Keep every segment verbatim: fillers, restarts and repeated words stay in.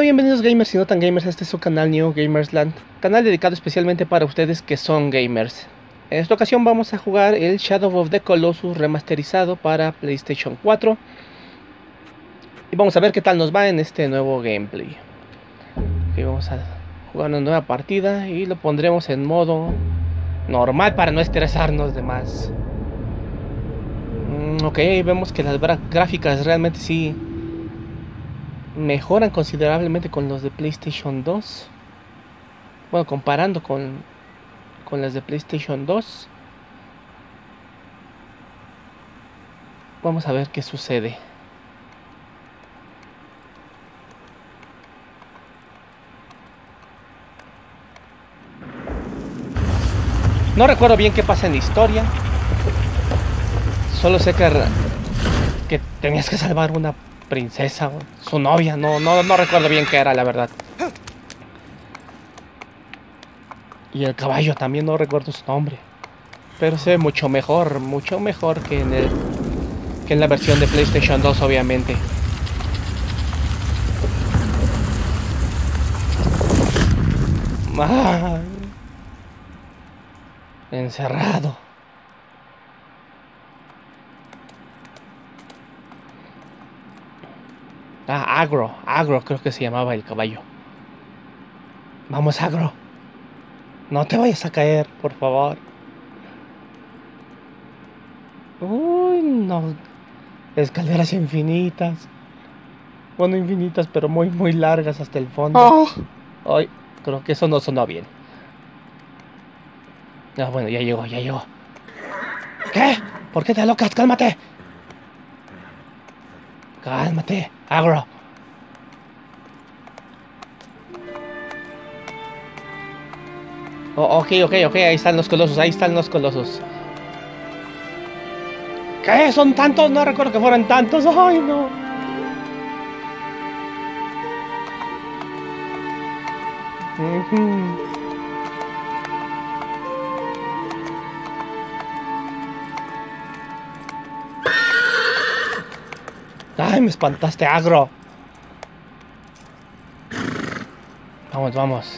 bienvenidos gamers y no tan gamers a este su canal New Gamersland, canal dedicado especialmente para ustedes que son gamers. En esta ocasión vamos a jugar el Shadow of the Colossus remasterizado para PlayStation cuatro. Y vamos a ver qué tal nos va en este nuevo gameplay. Okay, vamos a jugar una nueva partida y lo pondremos en modo normal para no estresarnos de más. Mm, ok, vemos que las gráficas realmente sí mejoran considerablemente con los de PlayStation dos. Bueno, comparando con, con las de PlayStation dos. Vamos a ver qué sucede. No recuerdo bien qué pasa en la historia. Solo sé que, que tenías que salvar una princesa o su novia. No, no, no recuerdo bien qué era, la verdad. Y el caballo también no recuerdo su nombre. Pero se ve mucho mejor, mucho mejor que en el que en la versión de PlayStation dos, obviamente. Ah, encerrado. Ah, Agro, Agro creo que se llamaba el caballo. Vamos, Agro. No te vayas a caer, por favor. Uy, no. Escaleras infinitas. Bueno, infinitas, pero muy, muy largas hasta el fondo. Oh. Ay, creo que eso no sonó bien. Ah, bueno, ya llegó, ya llegó. ¿Qué? ¿Por qué te alocas? ¡Cálmate! Cálmate, Agro. Oh, ok, ok, ok, ahí están los colosos, ahí están los colosos. ¿Qué? ¿Son tantos? No recuerdo que fueran tantos. ¡Ay, no! Uh-huh. ¡Ay, me espantaste, Agro! Vamos, vamos.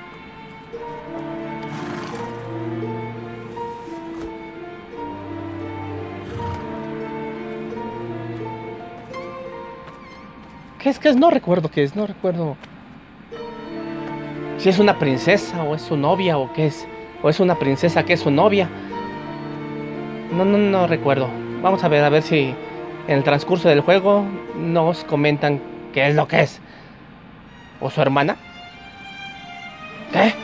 ¿Qué es? ¿Qué es? No recuerdo qué es, no recuerdo. Si es una princesa o es su novia o qué es. O es una princesa que es su novia. No, no, no recuerdo. Vamos a ver, a ver si en el transcurso del juego nos comentan qué es lo que es. ¿O su hermana? ¿Qué?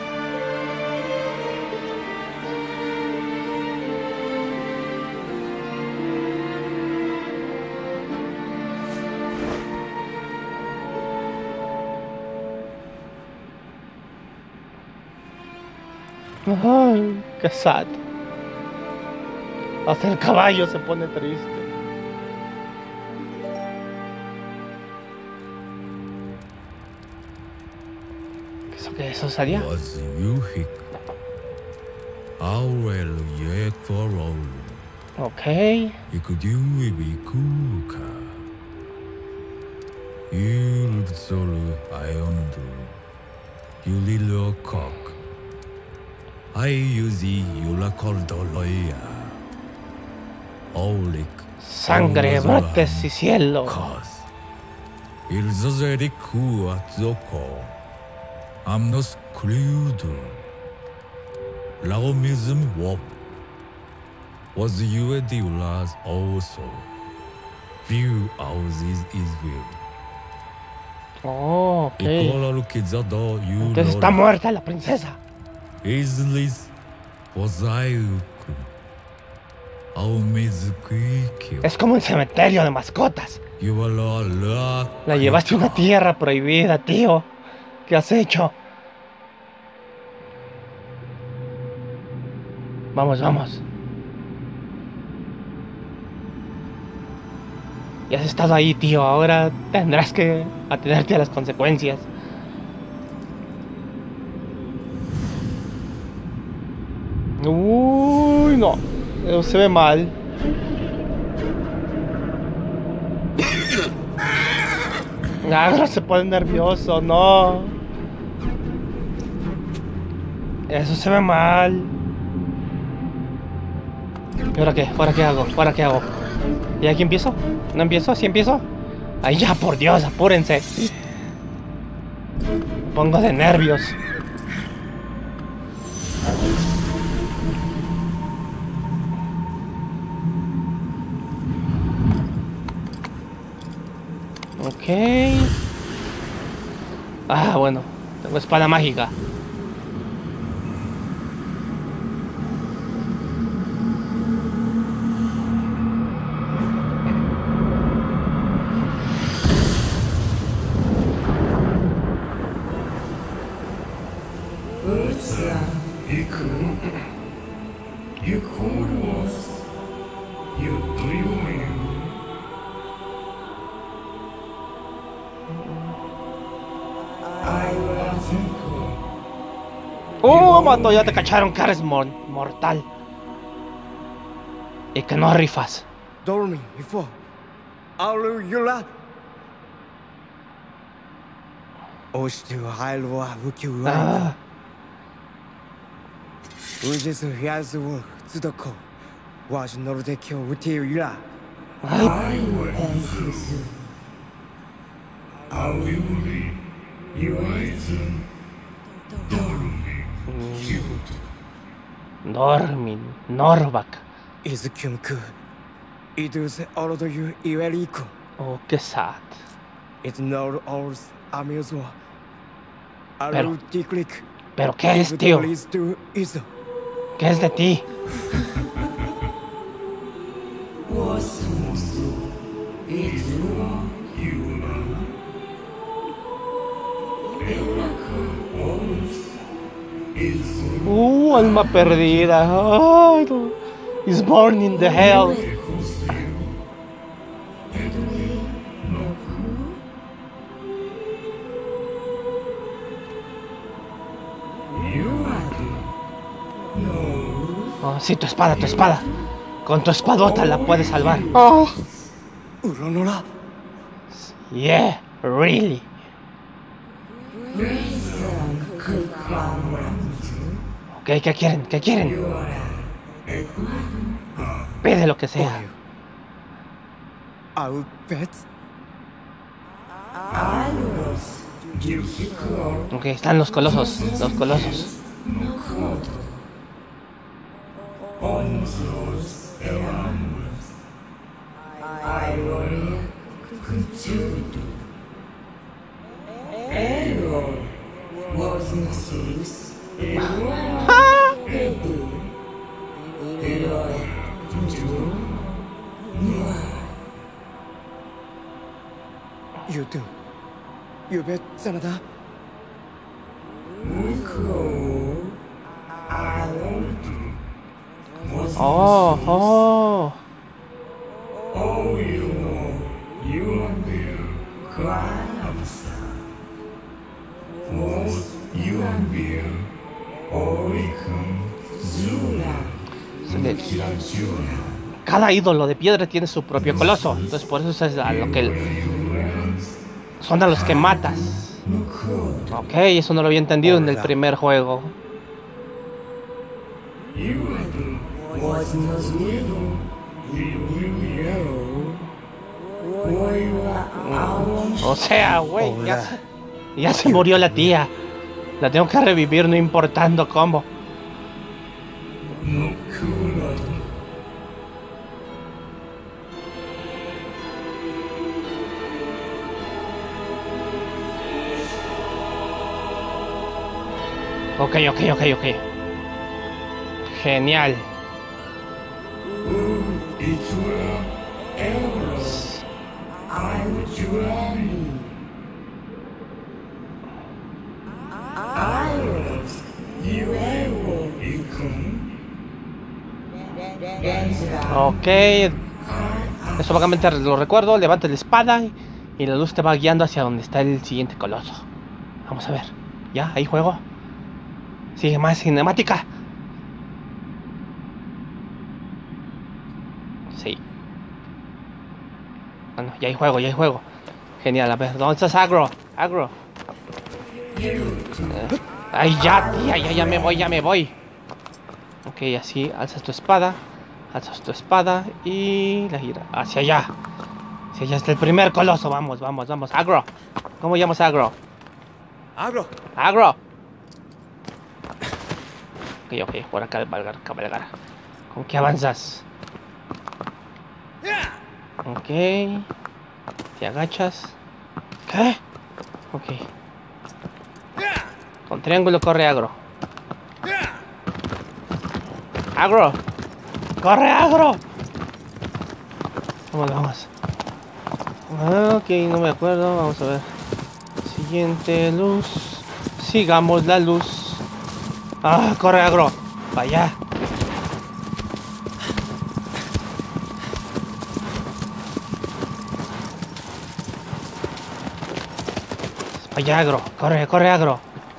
Ay, qué sad. Hasta el caballo se pone triste. ¿Qué eso qué eso salía? Ok. Sangre, brotes y cielo. Oh, ok. Entonces está muerta la princesa. Es como un cementerio de mascotas. La llevaste a una tierra prohibida, tío. ¿Qué has hecho? Vamos, vamos. Ya has estado ahí, tío. Ahora tendrás que atenerte a las consecuencias. Uy, no. Eso se ve mal. Agro se pone nervioso, no. Eso se ve mal. ¿Y ahora qué? ¿Ahora qué hago? ¿Ahora qué hago? ¿Y aquí empiezo? ¿No empiezo? ¿Sí empiezo? Ay, ya, por Dios, apúrense. Me pongo de nervios. Ok. Ah, bueno. Tengo espada mágica. ¡Oh, mato! Ya te cacharon que eres mor mortal. Y que no rifas. Dormi, before. Auru Yura. Oshtu Hailwa Wuku. Ah. Ujes Yazu Tsudoko. Was Nordekyo Wuti Yura. Ay. Auri Yuaizu Dormin, Norvak. Izukyunku. Idus Orodoyu Iweriko. Oh, qué sad. It's not all amusement. Pero- Aru Tiklik. ¿Pero qué es, tío? ¿Qué es de ti? Uh, alma perdida. Ay, no. Is born in the hell. Oh, sí, tu espada, tu espada. Con tu espadota la puedes salvar. Oh. Uronora. Yeah, really. Ok, ¿qué quieren? ¿Qué quieren? Pide lo que sea. Au pet. Ok, están los colosos. Los colosos. You do. You bet Sanada. Oh, oh. Se le- Cada ídolo de piedra tiene su propio coloso. Entonces por eso es a lo que son a los que matas. Ok, eso no lo había entendido en el primer juego. O sea, güey, ya, se- ya se murió la tía. La tengo que revivir no importando cómo. Ok, ok, ok, ok. Genial. Ok. Eso vagamente lo recuerdo. Levanta la espada y, y la luz te va guiando hacia donde está el siguiente coloso. Vamos a ver. Ya, ahí juego. Sigue más cinemática. Sí. Bueno, ya hay juego, ya hay juego. Genial, a ver, ¿dónde estás, Agro? Agro. Eh, Ay, ya, tía, ya, ya me voy, ya me voy. Ok, así, alzas tu espada. Alzas tu espada y la gira hacia allá. Hacia allá está el primer coloso. Vamos, vamos, vamos. Agro. ¿Cómo llamas Agro? Agro. Agro. Ok, ok, por acá cabalgar, cabalgar. ¿Con qué avanzas? Ok. Te agachas. ¿Qué? Ok. Con triángulo corre Agro. Agro. ¡Corre, Agro! Vamos, vamos. Ah, ok, no me acuerdo. Vamos a ver. Siguiente luz. Sigamos la luz. ¡Ah, corre, Agro! ¡Vaya! ¡Vaya, Agro! ¡Corre, corre, Agro!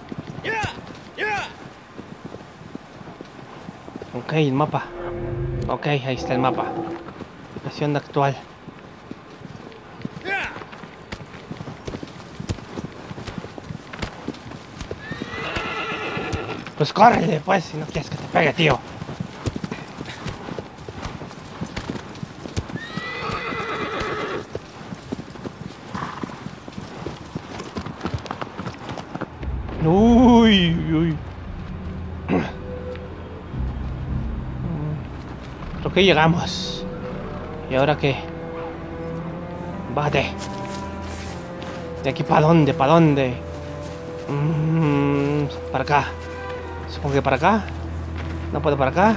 Ok, el mapa. Ok, ahí está el mapa. Versión actual. Pues córrele, pues, si no quieres que te pegue, tío. Uy, uy. Creo que llegamos. ¿Y ahora qué? Bate. ¿De aquí para dónde? ¿Para dónde? Mm, para acá. Supongo que para acá. No puedo para acá.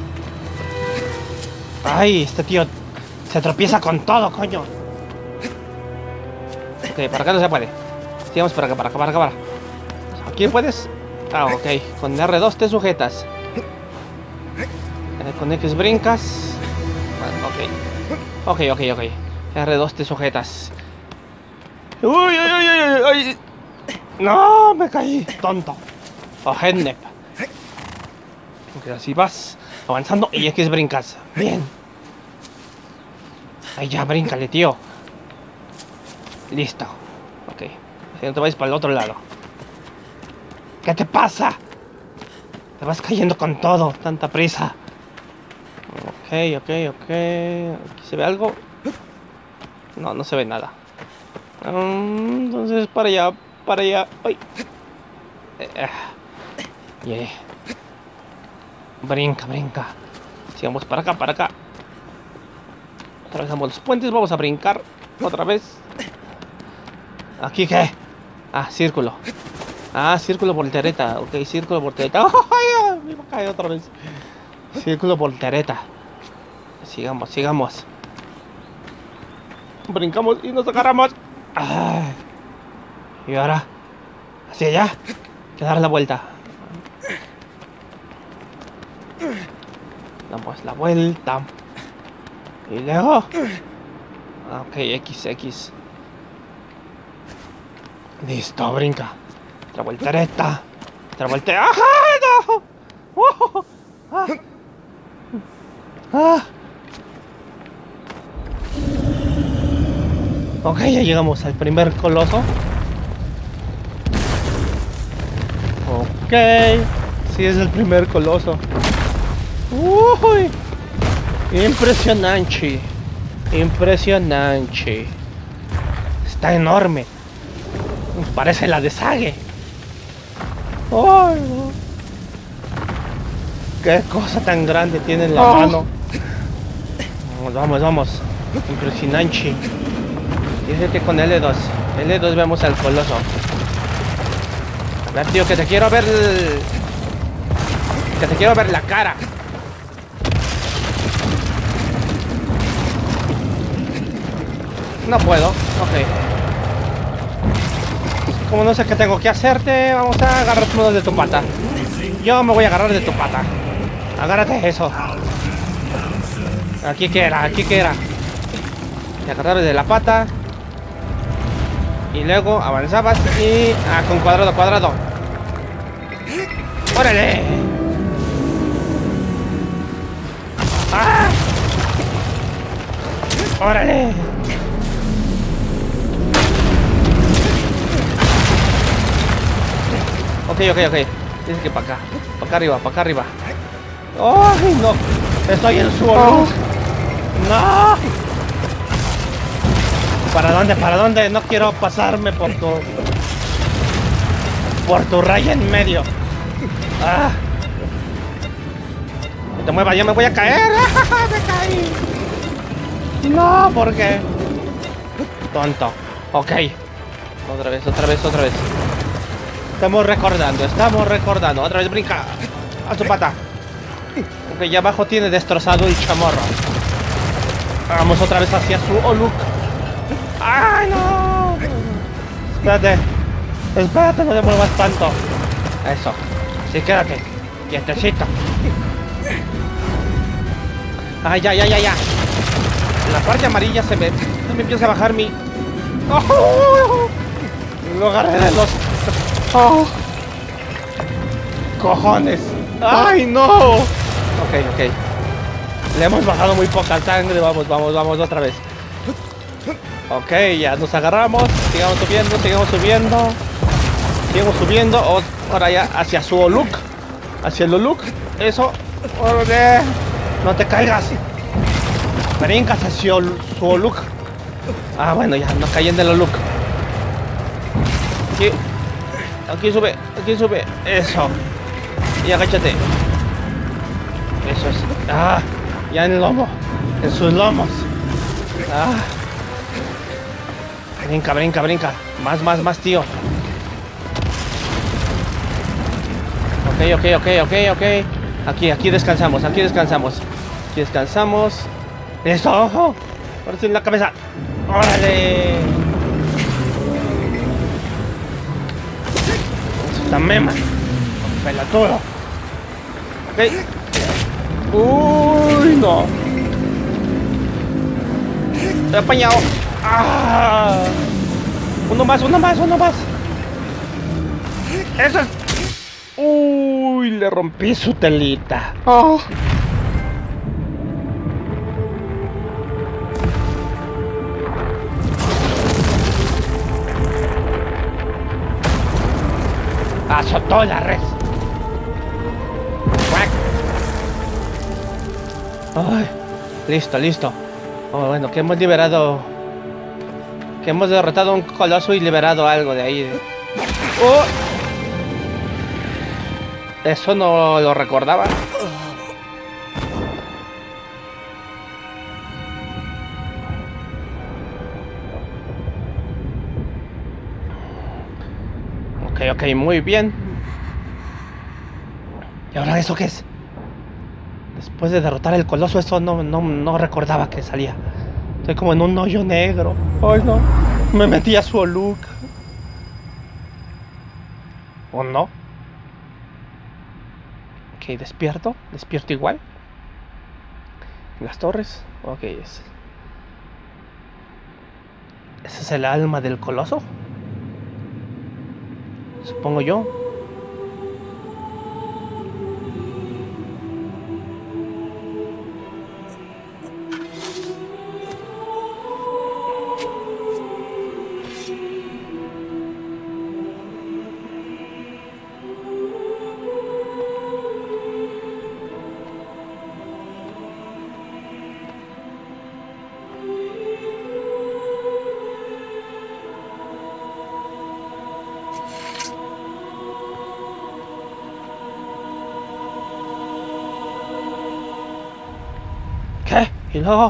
Ay, este tío se tropieza con todo, coño. Ok, para acá no se puede. Sigamos para acá, para acá, para acá, para acá. ¿Aquí puedes? Ah, ok. Con R dos te sujetas. Con X brincas. Ok. Ok, ok, ok. R dos te sujetas. Uy, uy, uy, uy, uy. No, me caí, tonto. Ojenne. Ok, así vas avanzando y X brincas. Bien. Ahí ya, bríncale, tío. Listo. Ok. Si no te vayas para el otro lado. ¿Qué te pasa? Te vas cayendo con todo, tanta prisa. Ok, ok, ok. ¿Aquí se ve algo? No, no se ve nada. Um, entonces, para allá, para allá. ¡Ay! Eh, yeah. Brinca, brinca. Sigamos para acá, para acá. Atravesamos los puentes, vamos a brincar otra vez. ¿Aquí qué? Ah, círculo. Ah, círculo voltereta. Ok, círculo voltereta. ¡Oh, me voy a caer otra vez! Círculo voltereta. Sigamos, sigamos. Brincamos y nos agarramos. Ay. Y ahora, hacia allá. Hay que dar la vuelta. Damos la vuelta. Y luego. Ok, X, X. Listo, brinca. Otra voltereta. Otra voltereta. ¡Ajá! ¡No! ¡Oh! ¡Ah! ¡Ah! Ok, ya llegamos al primer coloso. Ok, sí es el primer coloso. Uy, impresionante. Impresionante. Está enorme. Parece la de Sage. Ay, no. Qué cosa tan grande tiene en la oh. mano. Vamos, vamos, vamos. Impresionante. Dice que con L dos. L dos vemos al coloso. A ver, tío, que te quiero ver. El... Que te quiero ver la cara. No puedo. Ok. Como no sé qué tengo que hacerte, vamos a agarrar uno de tu pata. Yo me voy a agarrar de tu pata. Agárrate eso. Aquí que era, aquí que era. Te agarrabas de la pata. Y luego avanzabas y... Ah, con cuadrado, cuadrado. ¡Órale! ¡Ah! Ok, ok, ok. Dice que para acá. Para acá arriba, para acá arriba. ¡Ay, no! Estoy en su luz. ¡No! ¿Para dónde? ¿Para dónde? No quiero pasarme por tu... Por tu raya en medio. ¡Ah! No te muevas, ya me voy a caer. ¡Me caí! No, ¿por qué? Tonto. Ok. Otra vez, otra vez, otra vez. Estamos recordando, estamos recordando. Otra vez brinca. A su pata. Ok, ya abajo tiene destrozado el chamorro. Vamos otra vez hacia su Oluk. ¡Ay, no! Espérate. Espérate, no te muevas tanto. Eso. Sí, quédate. Quietecito. Ay, ya, ya, ya, ya. En la parte amarilla se me... No me empieza a bajar mi... ¡Oh! Lo agarré de los... ¡Oh! ¡Cojones! ¡Ay, no! Ok, ok. Le hemos bajado muy poca sangre. Vamos, vamos, vamos otra vez. Ok, ya nos agarramos. Sigamos subiendo, sigamos subiendo. Sigamos subiendo. Oh, ahora ya hacia su Oluk. Hacia el Oluk. Eso. ¡Órale! No te caigas. Brincas hacia su Oluk. Ah, bueno, ya no caí en el Oluk. Aquí. Aquí sube. Aquí sube. Eso. Y agáchate. Eso es. Ah. Ya en el lomo. En sus lomos. Ah. Brinca, brinca, brinca. Más, más, más, tío. Ok, ok, ok, ok, ok. Aquí, aquí descansamos, aquí descansamos. Aquí descansamos. ¡Eso! ¡Ojo! Ahora sí en la cabeza. ¡Órale! ¡Esta mema! ¡Pelotudo! Ok. ¡Uy, no! Estoy apañado. ¡Ah! Uno más, uno más, uno más. ¡Eso es! ¡Uy! Le rompí su telita. ¡Oh! Azotó la red. Ay, listo, listo. Oh, bueno, que hemos liberado. Que hemos derrotado a un coloso y liberado algo de ahí. Oh. Eso no lo recordaba. Ok, ok, muy bien. ¿Y ahora eso qué es? Después de derrotar el coloso, eso no, no, no recordaba que salía. Estoy como en un hoyo negro. Ay, no. Me metí a su Oluk. ¿O no? Ok, despierto. Despierto igual. Las torres. Ok, es. ¿Ese es el alma del coloso? Supongo yo. ¿Qué? Y luego...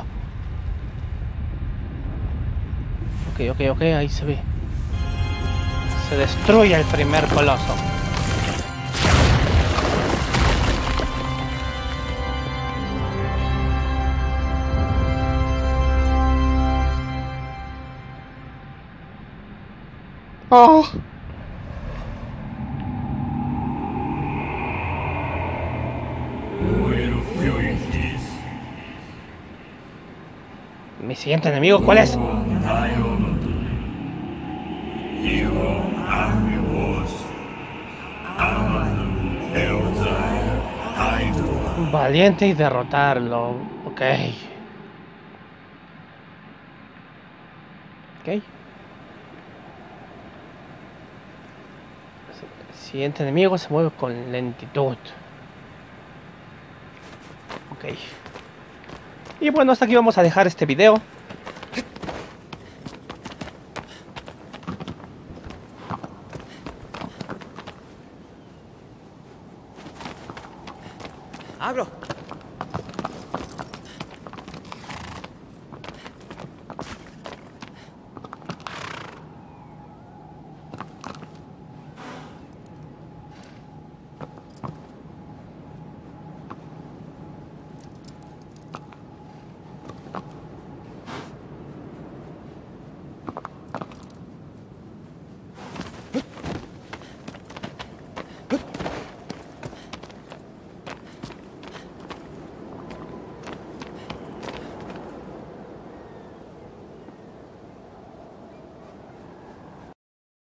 Ok, ok, ok, ahí se ve. Se destruye el primer coloso. Oh. Mi siguiente enemigo, ¿cuál es? Valiente y derrotarlo. Ok. Ok. siguiente enemigo se mueve con lentitud. Ok. Y bueno, hasta aquí vamos a dejar este video. Abro.